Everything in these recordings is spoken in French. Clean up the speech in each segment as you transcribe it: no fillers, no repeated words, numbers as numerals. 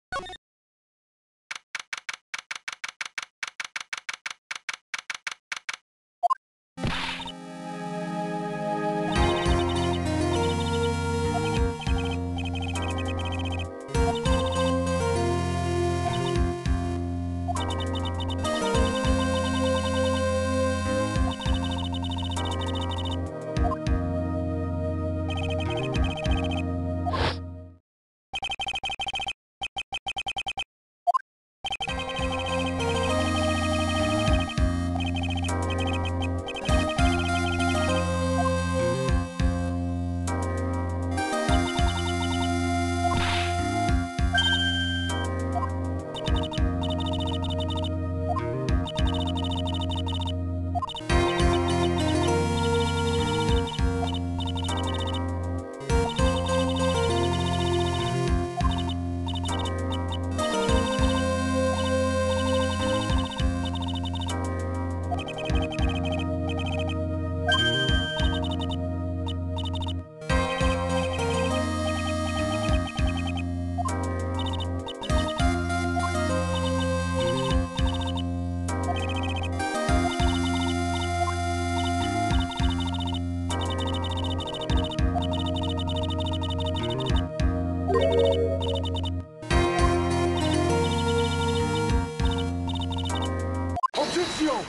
Objection!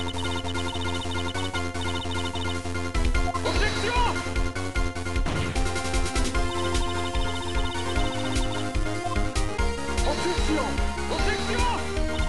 Objection! Objection! Objection!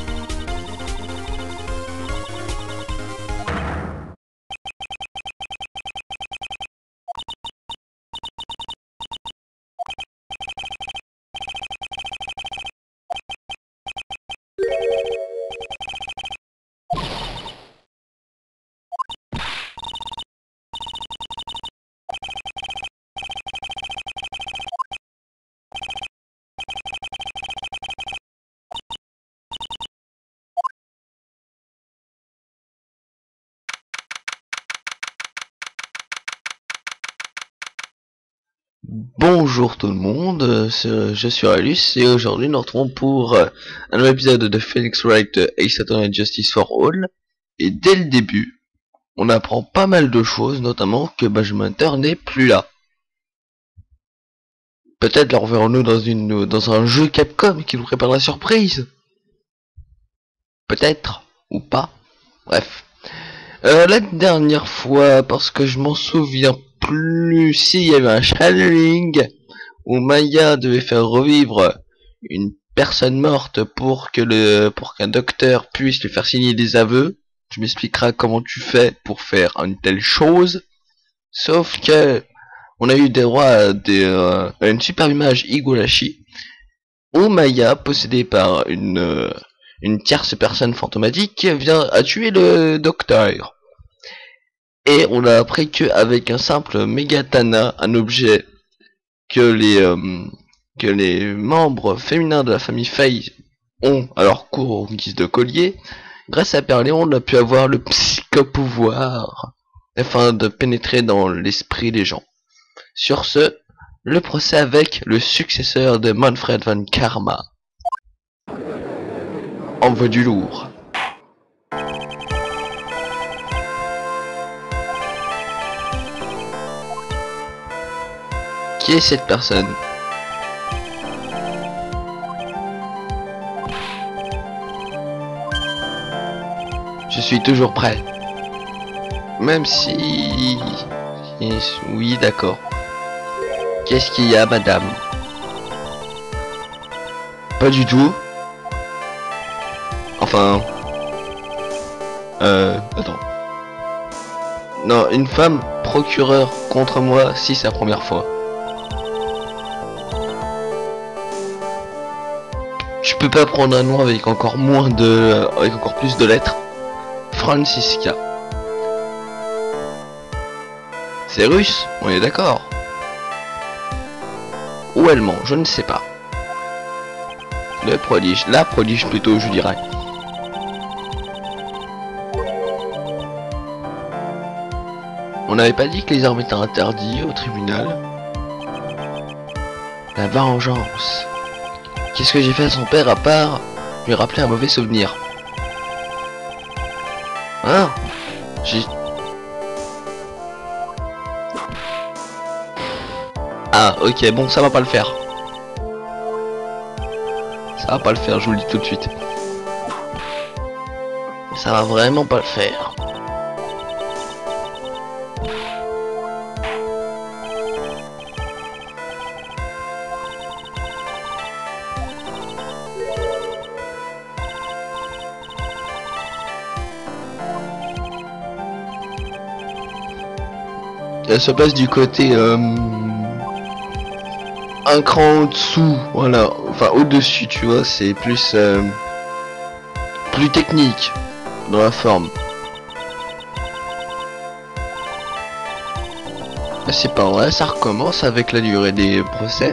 Bonjour tout le monde, je suis Alus et aujourd'hui nous retrouvons pour un nouvel épisode de Phoenix Wright Ace Attorney Justice for All. Et dès le début, on apprend pas mal de choses, notamment que Benjamin Hunter n'est plus là. Peut-être le reverrons-nous dans un jeu Capcom qui nous prépare la surprise. Peut-être, ou pas. Bref. La dernière fois, parce que je m'en souviens plus, s'il y avait un channeling où Maya devait faire revivre une personne morte pour qu'un docteur puisse lui faire signer des aveux. Tu m'expliqueras comment tu fais pour faire une telle chose. Sauf que on a eu des droits à une superbe image Higurashi où Maya, possédée par une tierce personne fantomatique, vient à tuer le docteur. Et on a appris qu'avec un simple Megatana, un objet que les membres féminins de la famille Faye ont à leur cours en guise de collier, grâce à Perléon, on a pu avoir le psychopouvoir afin de pénétrer dans l'esprit des gens. Sur ce, le procès avec le successeur de Manfred von Karma. Envoie du lourd. Qui est cette personne? Je suis toujours prêt. Même si... Oui, d'accord. Qu'est-ce qu'il y a, madame? Pas du tout. Enfin... Attends. Non, une femme procureur contre moi, si c'est la première fois. Je peux pas prendre un nom avec encore plus de lettres. Francisca. C'est russe, on est d'accord. Ou allemand, je ne sais pas. Le prodige, la prodige plutôt, je dirais. On n'avait pas dit que les armes étaient interdites au tribunal. La vengeance. Qu'est-ce que j'ai fait à son père à part lui rappeler un mauvais souvenir? Hein? J'ai... Ah, ok, bon, ça va pas le faire. Ça va pas le faire, je vous le dis tout de suite. Ça va vraiment pas le faire. Elle se passe du côté un cran en dessous, voilà, enfin au-dessus, tu vois, c'est plus plus technique dans la forme. C'est pas vrai, ça recommence avec la durée des procès.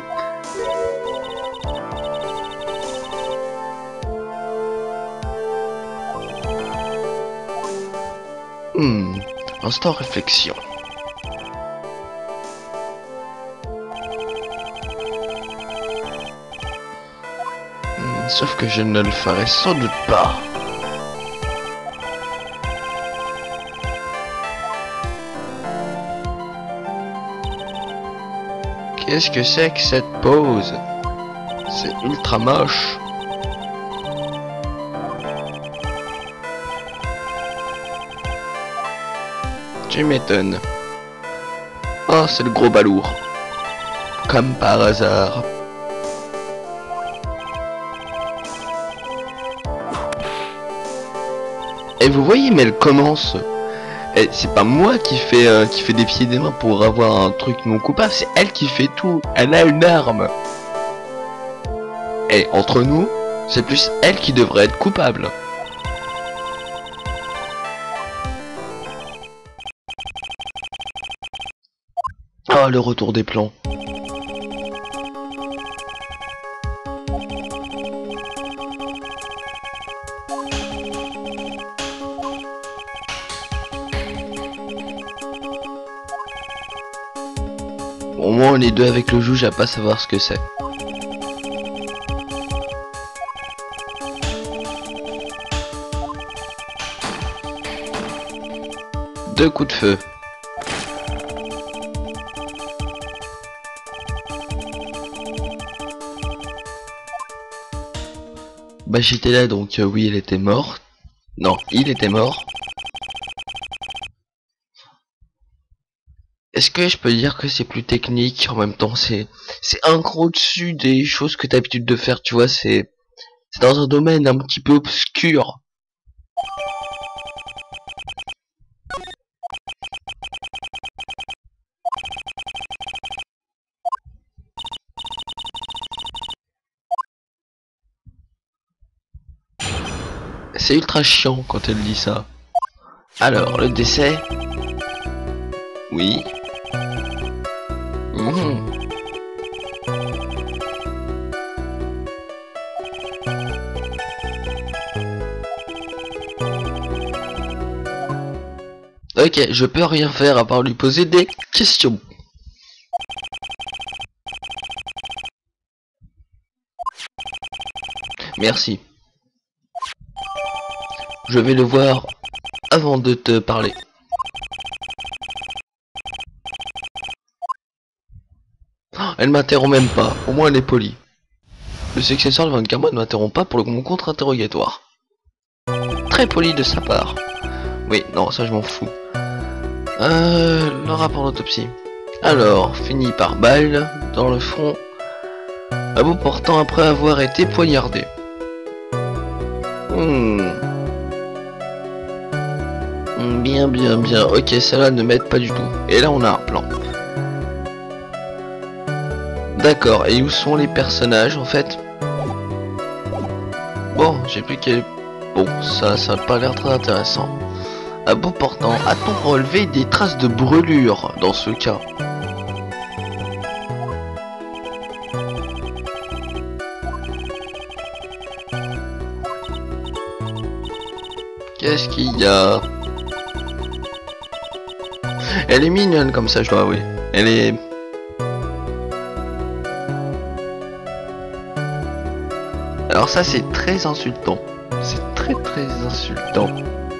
Instant réflexion. Sauf que je ne le ferai sans doute pas. Qu'est-ce que c'est que cette pose? C'est ultra moche. Tu m'étonnes. Oh, c'est le gros balourd. Comme par hasard. Et vous voyez, mais elle commence. Et c'est pas moi qui fait des pieds et des mains pour avoir un truc non coupable, c'est elle qui fait tout. Elle a une arme. Et entre nous, c'est plus elle qui devrait être coupable. Oh, le retour des plans. Au moins on est deux avec le juge à pas savoir ce que c'est. Deux coups de feu. Bah j'étais là donc oui elle était morte. Non, il était mort. Est-ce que je peux dire que c'est plus technique en même temps c'est un gros au-dessus des choses que t'as l'habitude de faire, tu vois, c'est dans un domaine un petit peu obscur. C'est ultra chiant quand elle dit ça. Alors, le décès. Oui. Ok, je peux rien faire à part lui poser des questions. Merci. Je vais le voir avant de te parler. Oh, elle m'interrompt même pas, au moins elle est polie. Le successeur de 24 mois ne m'interrompt pas pour mon contre-interrogatoire. Très poli de sa part. Oui, non, ça je m'en fous. Le rapport d'autopsie. Alors, fini par balle, dans le front, à bout portant après avoir été poignardé. Bien, bien, bien. Ok, celle-là ne m'aide pas du tout. Et là, on a un plan. D'accord, et où sont les personnages, en fait? Bon, j'ai plus qu'à... Bon, ça a pas l'air très intéressant. À bout portant, a-t-on relevé des traces de brûlure dans ce cas? Qu'est-ce qu'il y a? Elle est mignonne comme ça, je dois avouer. Elle est... Alors ça c'est très insultant. C'est très insultant.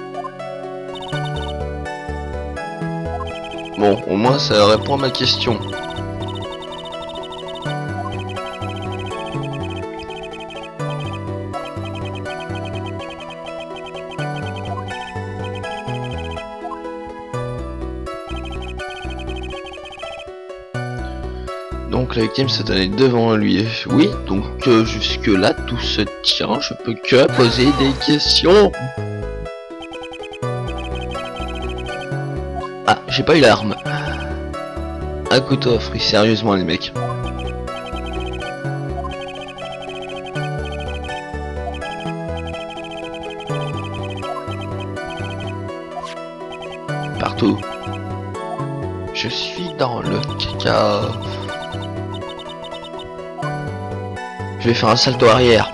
Bon, au moins ça répond à ma question. Donc la victime se tenait devant lui. Oui, donc jusque là tout se tient, je peux que poser des questions. Ah, j'ai pas eu l'arme. Un couteau à fruits, sérieusement les mecs. Partout. Je suis dans le caca. Je vais faire un salto arrière.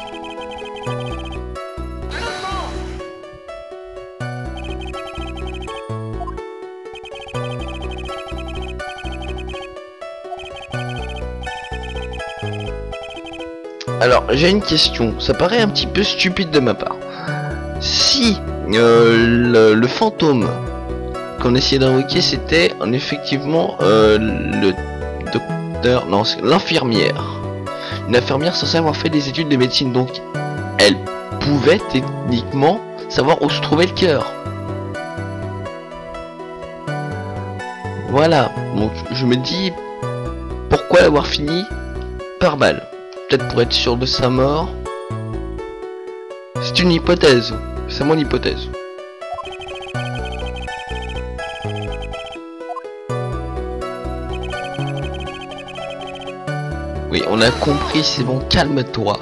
Alors, j'ai une question. Ça paraît un petit peu stupide de ma part. Si le fantôme qu'on essayait d'invoquer, c'était effectivement le docteur... Non, c'est l'infirmière. Une infirmière censée avoir fait des études de médecine, donc elle pouvait techniquement savoir où se trouvait le cœur. Voilà, donc je me dis pourquoi l'avoir fini par balle. Peut-être pour être sûr de sa mort. C'est une hypothèse, c'est mon hypothèse. Oui, on a compris, c'est bon, calme-toi.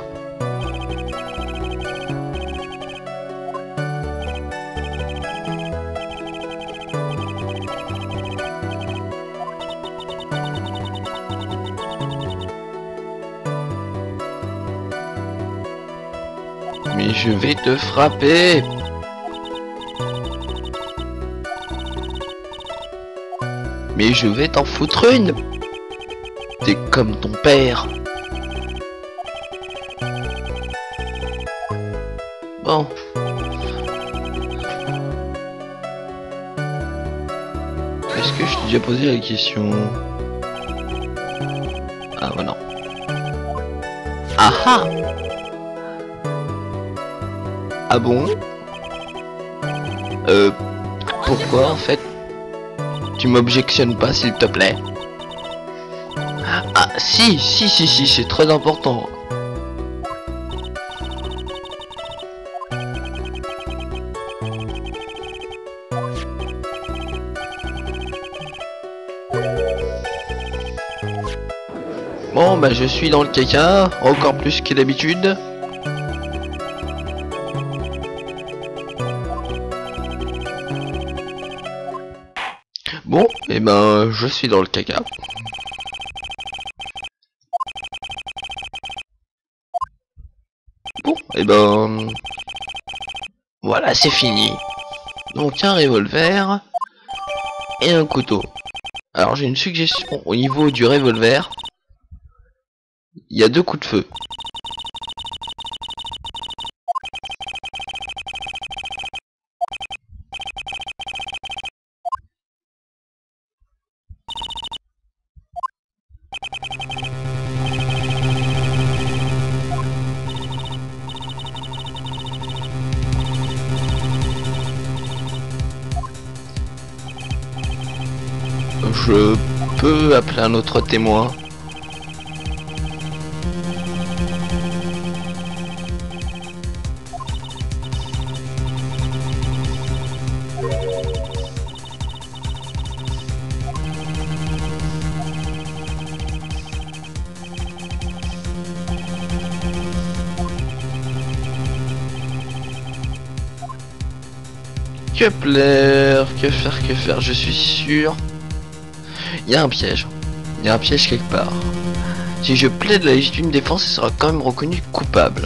Mais je vais te frapper. Mais je vais t'en foutre une. T'es comme ton père. Bon. Est-ce que je t'ai déjà posé la question? Ah bah non. Ah ah. Ah bon? Pourquoi en fait? Tu m'objectionnes pas s'il te plaît? Ah si, c'est très important. Bon bah je suis dans le caca, encore plus que d'habitude. Bon, et ben je suis dans le caca. Bon, et ben voilà, c'est fini. Donc un revolver et un couteau. Alors j'ai une suggestion au niveau du revolver. Il y a 2 coups de feu. Je peux appeler un autre témoin. Kepler, que faire, je suis sûr. Il y a un piège. Il y a un piège quelque part. Si je plaide la légitime défense, il sera quand même reconnu coupable.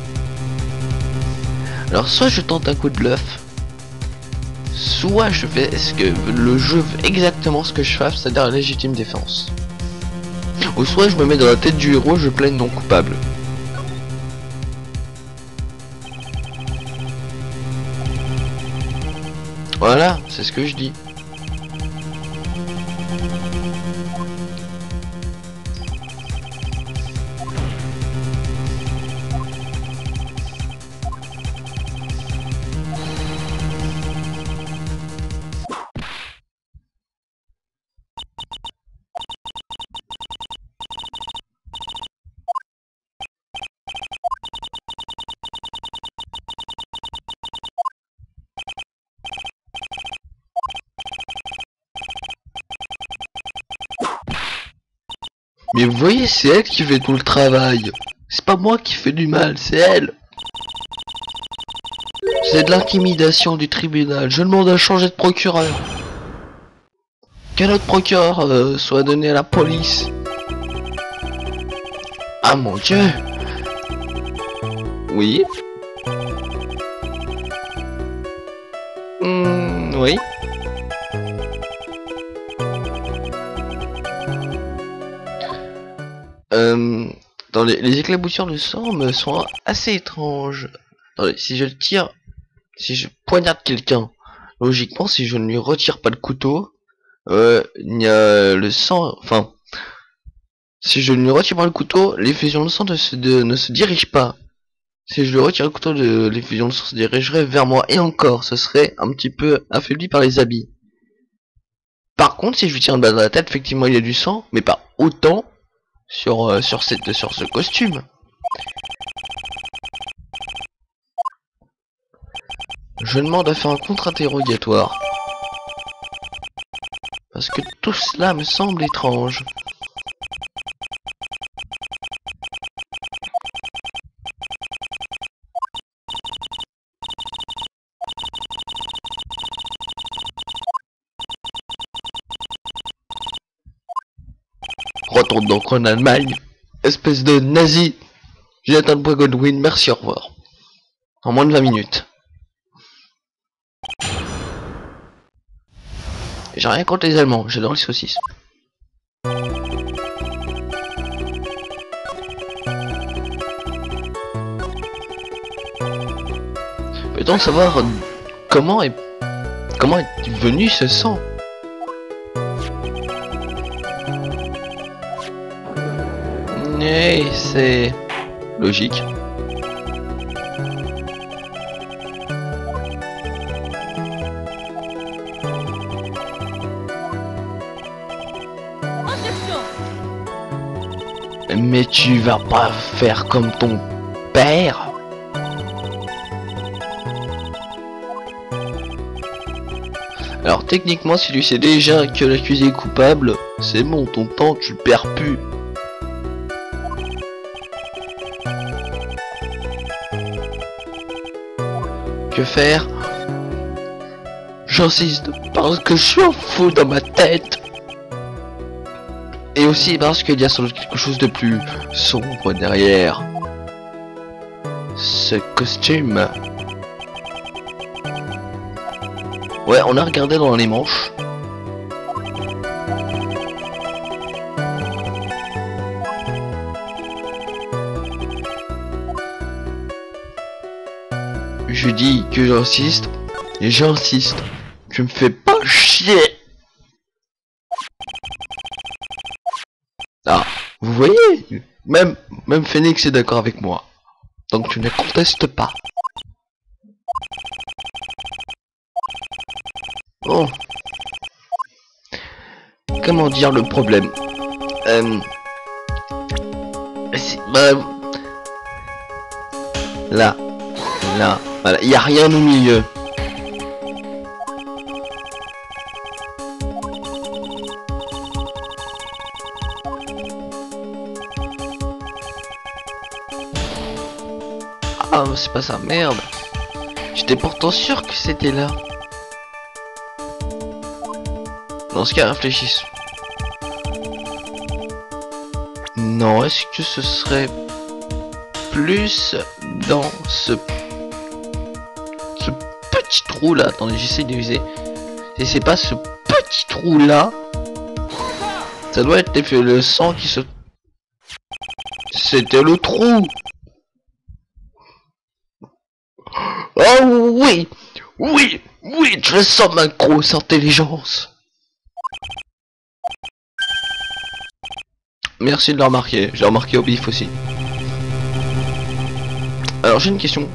Alors soit je tente un coup de bluff, soit je fais ce que le jeu veut exactement ce que je fasse, c'est-à-dire la légitime défense. Ou soit je me mets dans la tête du héros, je plaide non coupable. Voilà, c'est ce que je dis. Mais vous voyez, c'est elle qui fait tout le travail. C'est pas moi qui fais du mal, c'est elle. C'est de l'intimidation du tribunal. Je demande à changer de procureur. Qu'un autre procureur soit donné à la police. Ah mon dieu. Oui. Oui. Dans les éclaboussures de sang me sont assez étranges. Attendez, si je le tire, si je poignarde quelqu'un, logiquement, si je ne lui retire pas le couteau, il y a le sang, enfin, si je ne lui retire pas le couteau, l'effusion de sang ne se dirige pas. Si je lui retire le couteau, l'effusion de sang se dirigerait vers moi, et encore, ce serait un petit peu affaibli par les habits. Par contre, si je lui tire une balle dans la tête, effectivement, il y a du sang, mais pas autant sur ce costume. Je demande à faire un contre-interrogatoire. Parce que tout cela me semble étrange. Retourne donc en Allemagne, espèce de nazi. Jonathan Godwin, merci, au revoir. En moins de 20 minutes. J'ai rien contre les Allemands, j'adore les saucisses. Peut-on savoir comment est venu ce sang? Mais c'est logique. Mais tu vas pas faire comme ton père? Alors techniquement, si tu sais déjà que l'accusé est coupable, c'est bon, ton temps tu le perds plus. Que faire? J'insiste parce que je suis un fou dans ma tête. Et aussi parce qu'il y a sans doute quelque chose de plus sombre derrière ce costume. Ouais, on a regardé dans les manches. Je dis que j'insiste, et j'insiste. Tu me fais pas chier. Ah, vous voyez, même Phoenix est d'accord avec moi. Donc tu ne contestes pas. Oh. Comment dire le problème? Bah, là, voilà, il y a rien au milieu. Ah, c'est pas ça, merde. J'étais pourtant sûr que c'était là. Dans ce cas, réfléchissons. Non, est-ce que ce serait plus dans ce petit trou là? Attendez, j'essaie de viser. Et c'est pas ce petit trou là. Ça doit être le sang qui se... C'était le trou. Oh oui. Oui. Oui, je sens ma grosse intelligence. Merci de le remarquer. J'ai remarqué au bif aussi. Alors j'ai une question.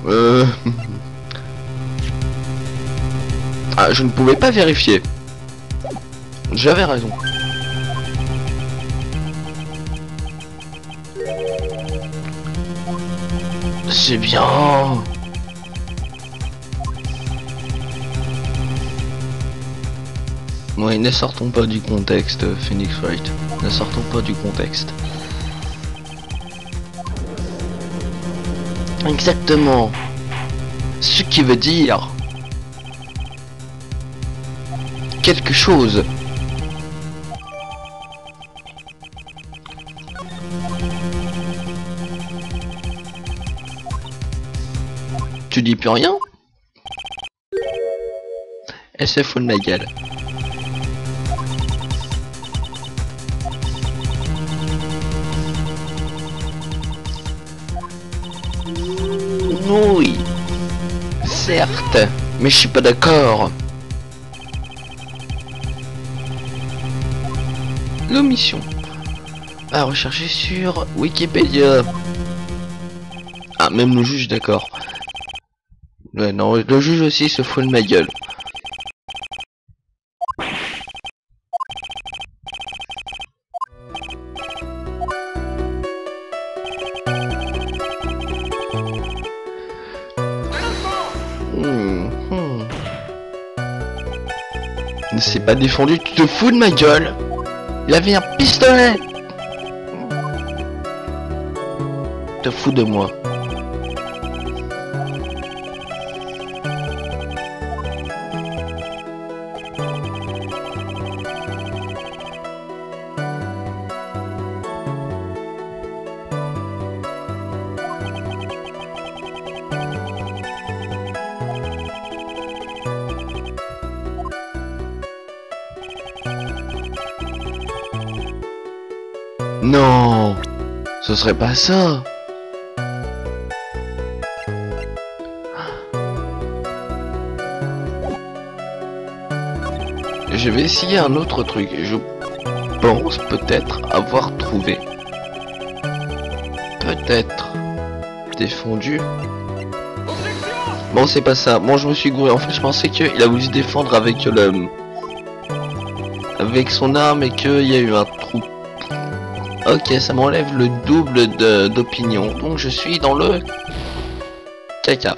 Ah, je ne pouvais pas vérifier. J'avais raison. C'est bien. Oui, ne sortons pas du contexte, Phoenix Wright. Ne sortons pas du contexte. Exactement. Ce qui veut dire quelque chose. Tu dis plus rien? Elle se fout de ma gueule. Oui, certes, mais je suis pas d'accord. L'omission. À rechercher sur Wikipédia. Ah, même le juge, d'accord. Ouais, non, le juge aussi se fout de ma gueule. Il s'est pas défendu, tu te fous de ma gueule. Il avait un pistolet. Te fous de moi. Non, ce serait pas ça. Je vais essayer un autre truc. Je pense peut-être avoir trouvé. Peut-être défendu. Bon, c'est pas ça. Bon, je me suis gouré. En fait, je pensais qu'il a voulu se défendre avec le... avec son arme et qu'il y a eu un trou. Ok, ça m'enlève le double d'opinion. Donc je suis dans le caca.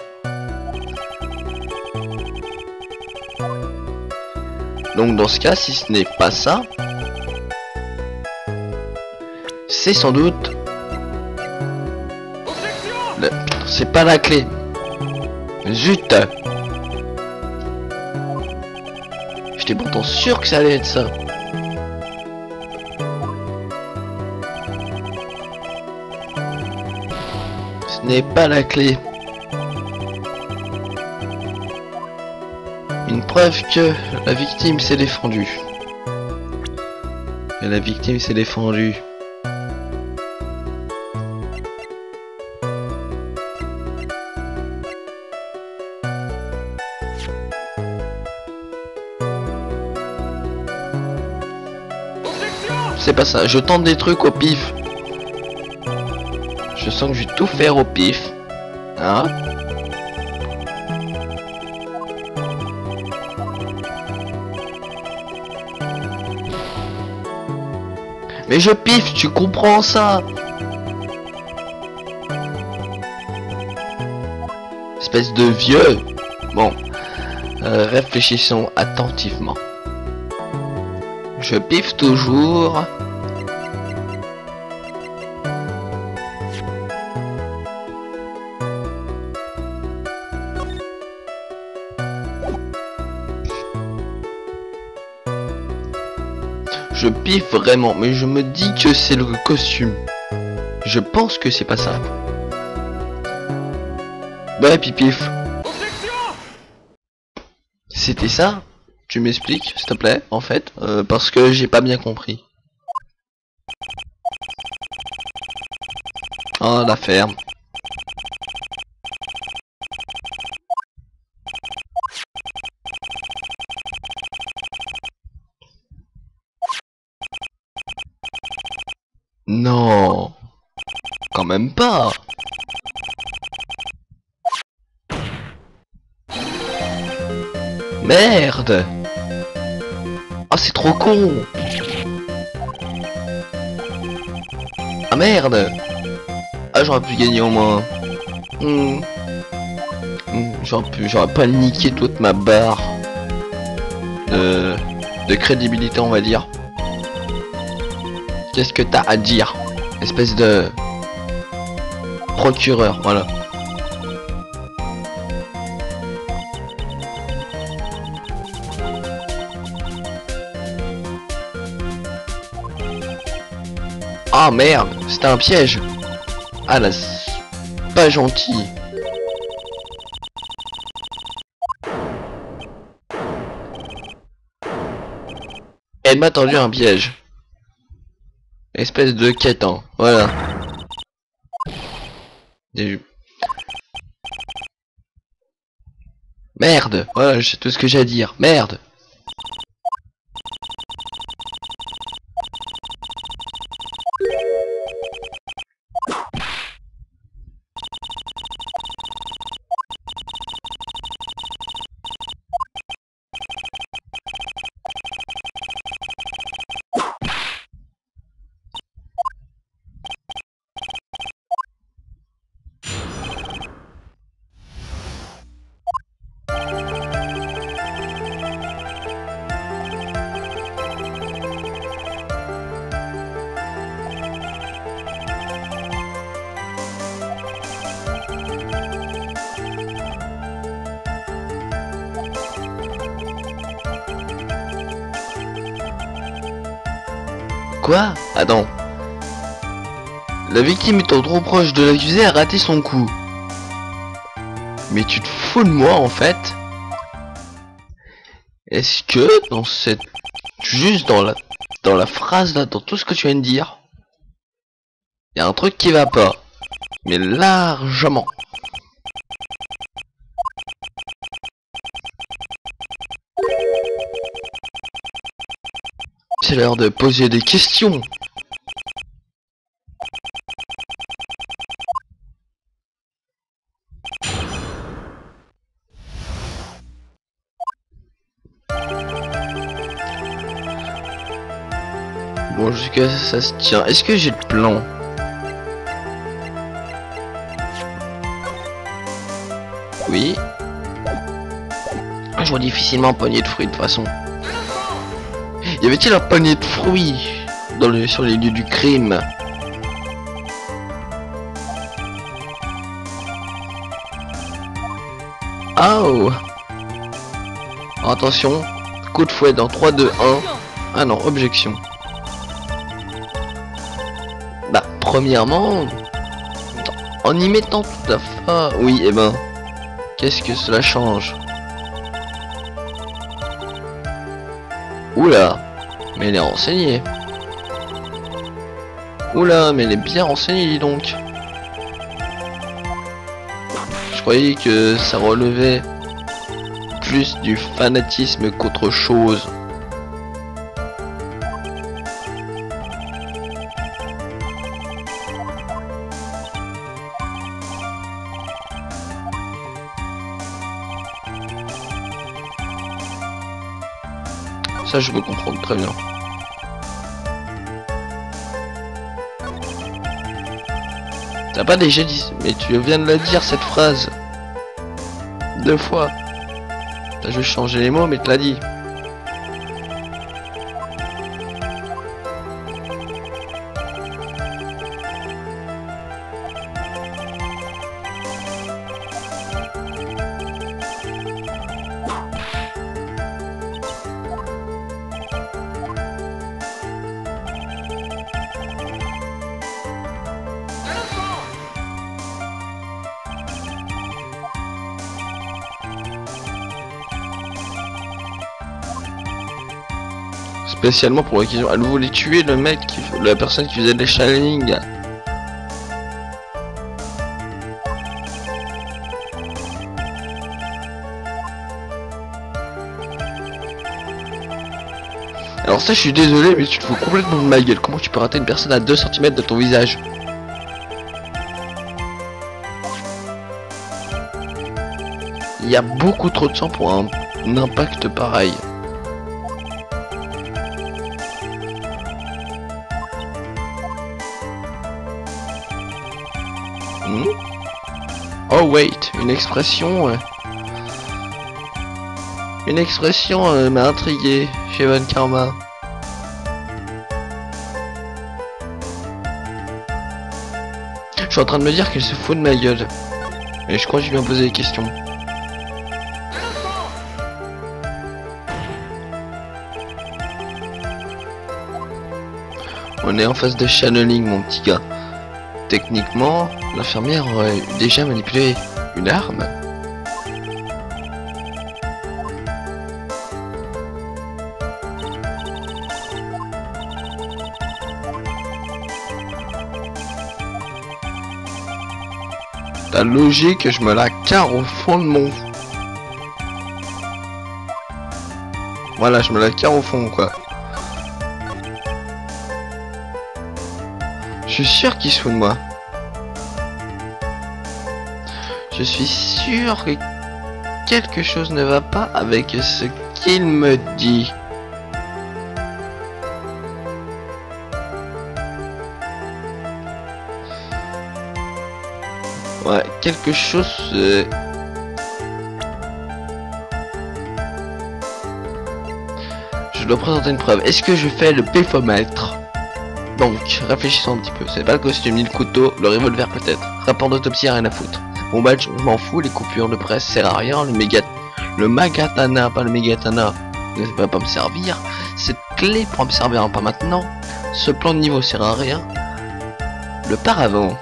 Donc dans ce cas, si ce n'est pas ça, c'est sans doute... C'est pas la clé. Zut. J'étais pourtant sûr que ça allait être ça. Ce n'est pas la clé. Une preuve que la victime s'est défendue. Et la victime s'est défendue. C'est pas ça, je tente des trucs au pif. Je sens que je vais tout faire au pif. Hein? Mais je piffe, tu comprends ça? Espèce de vieux. Bon, réfléchissons attentivement. Je piffe toujours. Je piffe vraiment, mais je me dis que c'est le costume. Je pense que c'est pas ça. Bah pipif. C'était ça? Tu m'expliques, s'il te plaît, en fait, parce que j'ai pas bien compris. Oh, la ferme. Non, quand même pas. Merde. Ah, c'est trop con. Ah merde. Ah, j'aurais pu gagner au moins. J'aurais pas niqué toute ma barre de crédibilité, on va dire. Qu'est-ce que t'as à dire, espèce de procureur, voilà. Ah merde, c'était un piège. Ah là, c'est pas gentil. Elle m'a tendu un piège. Espèce de quétant, voilà. J'ai eu- Merde, voilà, c'est tout ce que j'ai à dire. Merde. Quoi? Attends. La victime étant trop proche de l'accusé a raté son coup. Mais tu te fous de moi en fait? Est-ce que dans cette... Juste dans la phrase là, dans tout ce que tu viens de dire, il y a un truc qui va pas. Mais largement. C'est l'heure de poser des questions. Bon, jusqu'à ça se tient. Est-ce que j'ai le plan? Oui. Je vois difficilement un panier de fruits de toute façon. Y avait-il un panier de fruits sur les lieux du crime? Oh! Attention, coup de fouet dans 3, 2, 1. Ah non, objection. Bah, premièrement, en y mettant tout à fait... Oui, et ben, qu'est-ce que cela change? Oula, mais elle est renseignée. Oula, mais elle est bien renseignée, dis donc. Je croyais que ça relevait plus du fanatisme qu'autre chose. Ça, je peux comprendre très bien. T'as pas déjà dit... Mais tu viens de la dire, cette phrase. 2 fois. T'as juste changé les mots, mais tu l'as dit. Spécialement pour l'occasion. Elle voulait tuer le mec, la personne qui faisait les challenges. Alors ça, je suis désolé, mais tu te fous complètement de ma gueule. Comment tu peux rater une personne à 2 cm de ton visage? Il y a beaucoup trop de sang pour un impact pareil. Hmm? Oh wait, une expression... Une expression m'a intrigué chez Von Karma. Je suis en train de me dire qu'elle se fout de ma gueule. Et je crois que je lui ai posé des questions. On est en phase de channeling, mon petit gars. Techniquement, l'infirmière aurait déjà manipulé une arme. La logique, je me la carre au fond de mon... Voilà, je me la carre au fond, quoi. Je suis sûr qu'il se fout de moi. Je suis sûr que quelque chose ne va pas avec ce qu'il me dit. Ouais, quelque chose... Je dois présenter une preuve. Est-ce que je fais le pifomètre? Donc, réfléchissons un petit peu. C'est pas le costume ni le couteau, le revolver peut-être. Rapport d'autopsie, rien à foutre. Mon badge, je m'en fous. Les coupures de presse, sert à rien. Le magatana, pas le megatana, ne va pas me servir. Cette clé pourra me servir, pas maintenant. Ce plan de niveau sert à rien. Le paravent.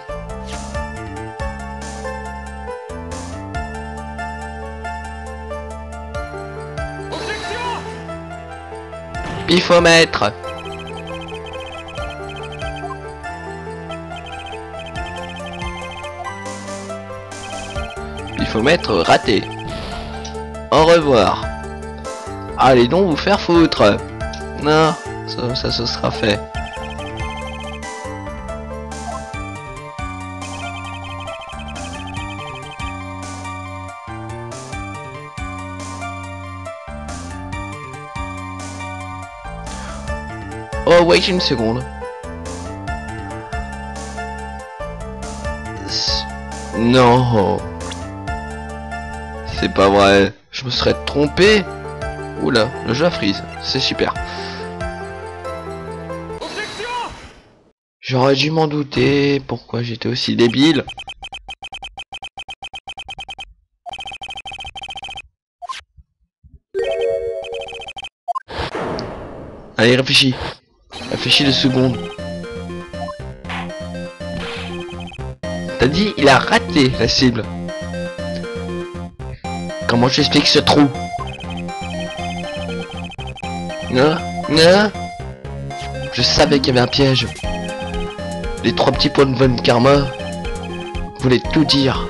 Objection! Pifomètre. Pifomètre raté. Au revoir. Allez donc vous faire foutre. Non, ça se sera fait. Oh, wait une seconde. Non. C'est pas vrai. Je me serais trompé. Oula, le jeu a freeze. C'est super. Objection! J'aurais dû m'en douter. Pourquoi j'étais aussi débile? Allez, réfléchis. Réfléchis 2 secondes. T'as dit il a raté la cible. Comment j'explique ce trou? Non, non. Je savais qu'il y avait un piège. Les 3 petits points de Von Karma voulaient tout dire.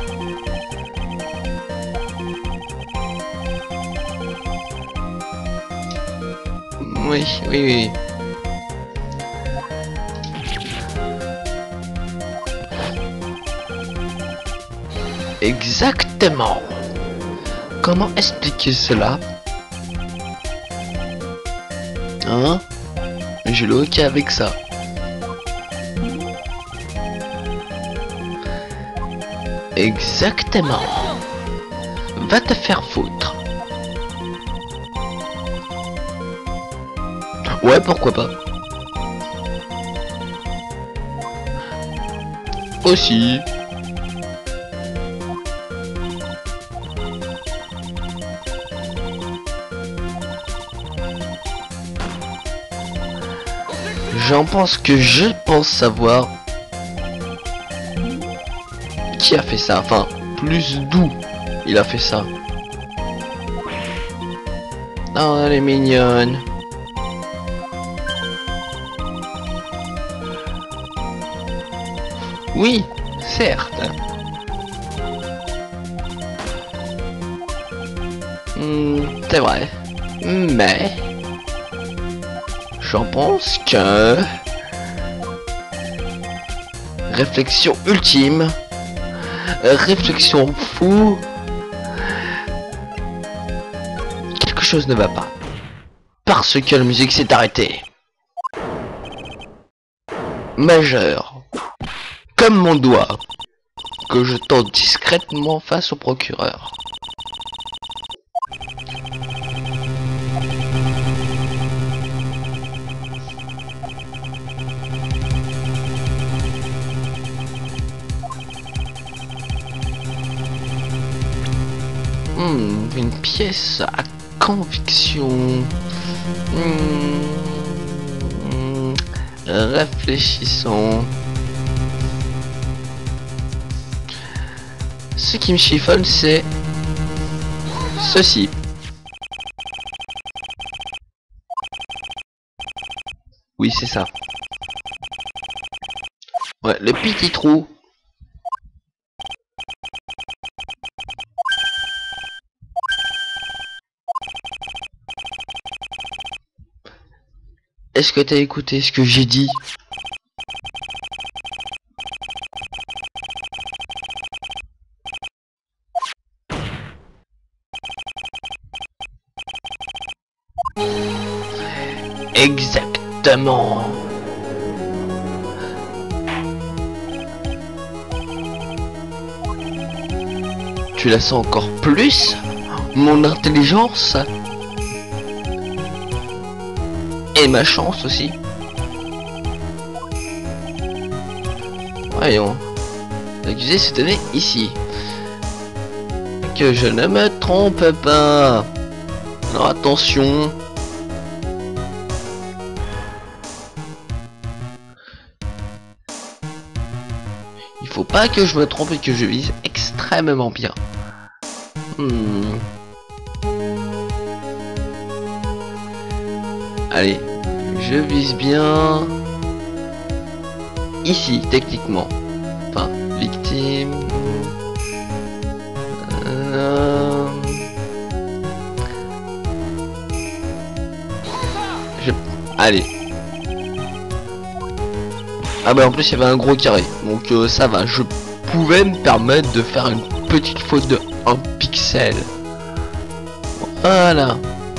Oui, oui, oui. Exactement. Comment expliquer cela? Hein? J'ai le ok avec ça. Exactement. Va te faire foutre. Ouais, pourquoi pas. Aussi. J'en pense que je pense savoir qui a fait ça. Enfin, plus d'où il a fait ça. Oh, elle est mignonne. Oui, certes. C'est vrai. Mais... J'en pense que... Réflexion ultime. Réflexion fou. Quelque chose ne va pas. Parce que la musique s'est arrêtée. Majeur. Comme mon doigt. Que je tends discrètement face au procureur. Une pièce à conviction. Réfléchissons. Ce qui me chiffonne, c'est ceci. Oui, c'est ça. Ouais, le petit trou. Est-ce que t'as écouté ce que j'ai dit? Exactement. Tu la sens encore plus, mon intelligence? Et ma chance aussi. Voyons. L'accusé se tenait ici. Que je ne me trompe pas. Alors attention. Il faut pas que je me trompe et que je vise extrêmement bien. Allez, je vise bien ici, techniquement. Enfin, victime. Allez. Ah bah en plus il y avait un gros carré, donc ça va. Je pouvais me permettre de faire une petite faute de 1 pixel. Voilà.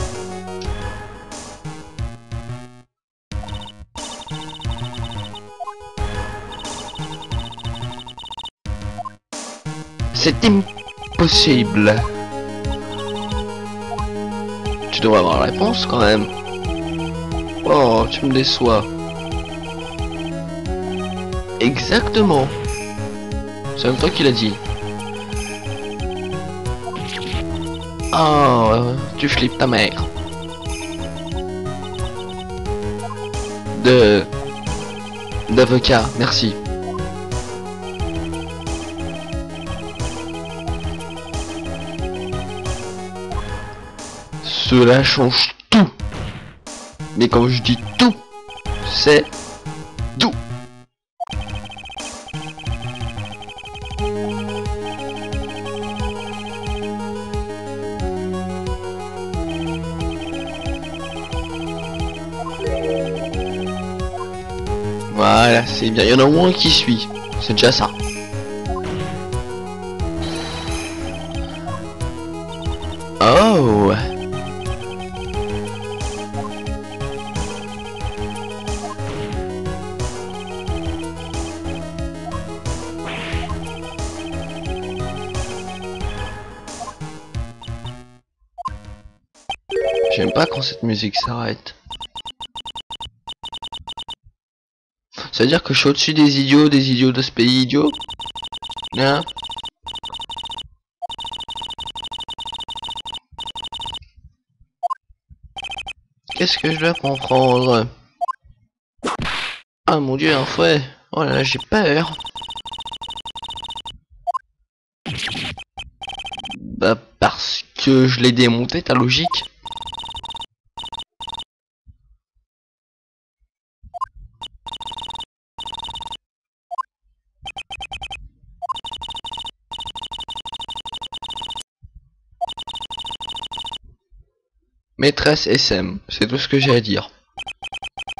C'est impossible. Tu devrais avoir la réponse quand même. Oh, tu me déçois. Exactement. C'est même toi qui l'as dit. Oh, tu flippes ta mère. D'avocat, merci. Cela change tout. Mais quand je dis tout, c'est tout. Voilà, c'est bien. Il y en a au moins qui suit. C'est déjà ça. Oh. J'aime pas quand cette musique s'arrête. Ça veut dire que je suis au-dessus des idiots de ce pays idiot? Hein? Qu'est-ce que je dois comprendre? Ah mon dieu, un fouet. Oh là là, j'ai peur. Bah parce que je l'ai démonté, ta logique. Maîtresse SM, c'est tout ce que j'ai à dire.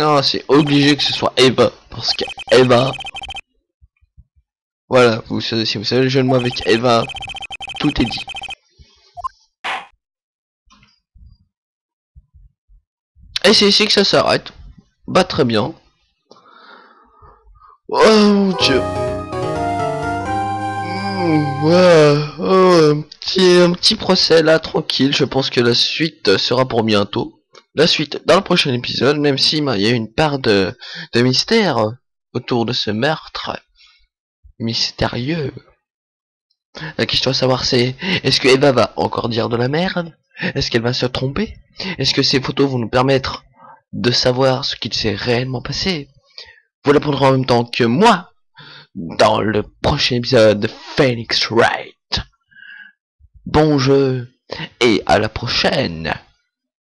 Non, c'est obligé que ce soit Eva. Parce que Eva... Voilà, si vous savez le jeu de mots avec Eva, tout est dit. Et c'est ici que ça s'arrête. Bah très bien. Oh mon dieu. Ouais, oh, un petit procès là, tranquille. Je pense que la suite sera pour bientôt. La suite dans le prochain épisode, même si il y a une part de mystère autour de ce meurtre mystérieux. La question à savoir c'est, est-ce que Eva va encore dire de la merde? Est-ce qu'elle va se tromper? Est-ce que ces photos vont nous permettre de savoir ce qu'il s'est réellement passé? Vous répondrez en même temps que moi dans le prochain épisode de Phoenix Wright. Bon jeu et à la prochaine.